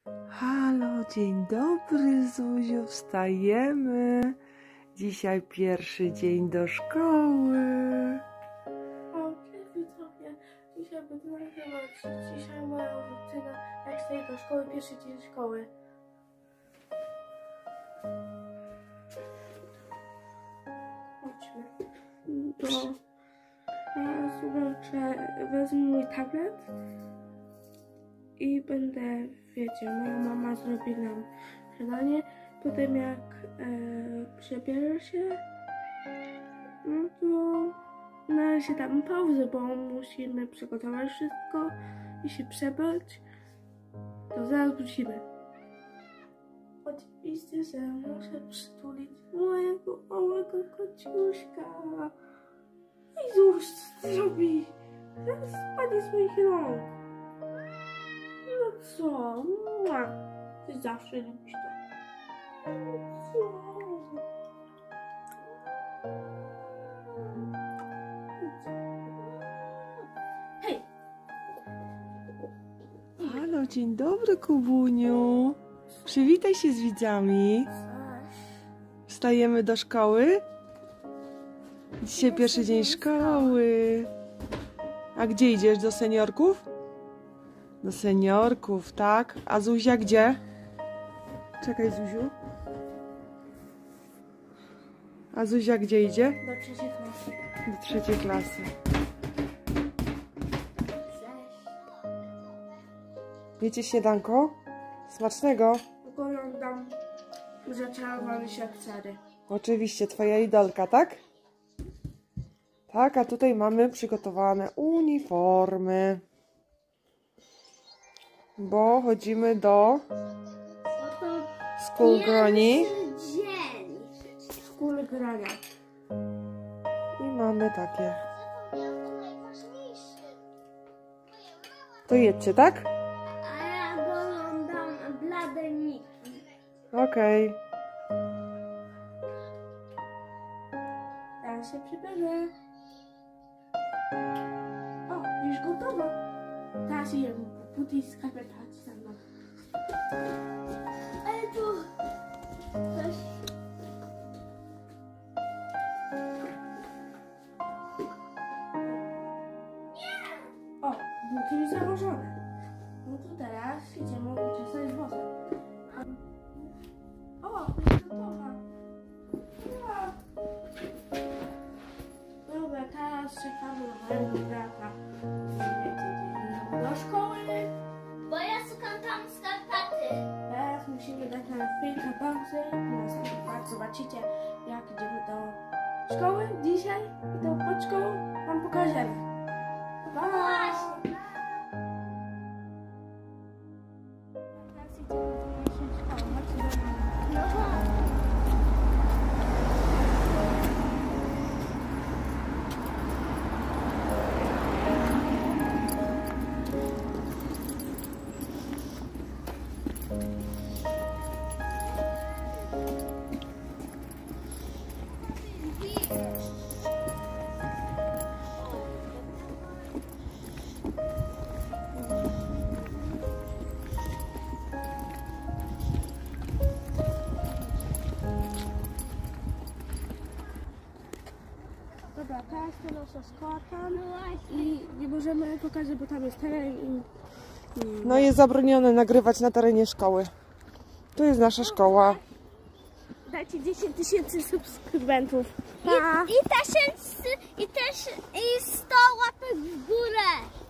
Halo, dzień dobry, Zuziu, wstajemy. Dzisiaj pierwszy dzień do szkoły. O, cześć widzowie. Dzisiaj będę nagrywać. Dzisiaj moja rutyna, jak wstaję do szkoły, pierwszy dzień szkoły. Chodźmy. Wezmę mój tablet i będę, wiecie, moja mama zrobi nam śniadanie. Potem jak przebierę się, no to na razie dam pauzę, bo musimy przygotować wszystko i się przebrać. To zaraz wrócimy. Oczywiście, że muszę przytulić mojego małego kociuszka. I cóż, co ty robi? Zaraz spadnie z moich rąk. No co? Mua. Ty zawsze lubisz to. Co? Hej! Halo, dzień dobry, Kubuniu. Przywitaj się z widzami. Wstajemy do szkoły. Dzisiaj pierwszy dzień szkoły. A gdzie idziesz? Do seniorków? Do seniorków, tak? A Zuzia gdzie? Czekaj, Zuziu. A Zuzia gdzie idzie? Do trzeciej klasy. Do trzeciej klasy. Wiecie śniadanko? Smacznego? Oglądam Zaczarowany Świat Sary. Oczywiście, twoja idolka, tak? Tak, a tutaj mamy przygotowane uniformy. Bo chodzimy do School Groni. Szkół grania. I mamy takie. To jedźcie, tak? A ja oglądam blade Niki. Okej. Teraz się przybierze. O, już gotowa. Teraz jem buty i skarpetki ze mną. Ale tu coś... O, buty już założone. No to teraz idziemy uczesać włosy. O, już gotowa. Ja. Dobra, teraz czekamy na mojego brata. Do szkoły. Bo ja szukam tam skarpety. Teraz musimy dać na chwilkę pauzy. Następnie zobaczycie, jak idziemy do szkoły dzisiaj i to pod szkołą wam pokażemy. Pa! Właśnie. Teraz idziemy do szkoły. Chodźcie do mnie. No chodź. Dobra, teraz to nasza szkoła tam i nie możemy pokazać, bo tam jest teren i... No jest zabronione nagrywać na terenie szkoły. Tu jest nasza szkoła. Dajcie 10 000 subskrybentów. I też 100 łapek w górę.